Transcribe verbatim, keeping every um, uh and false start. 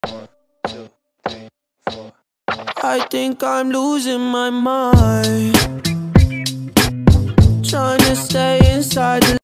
One, two, three, four. I think I'm losing my mind, trying to stay inside the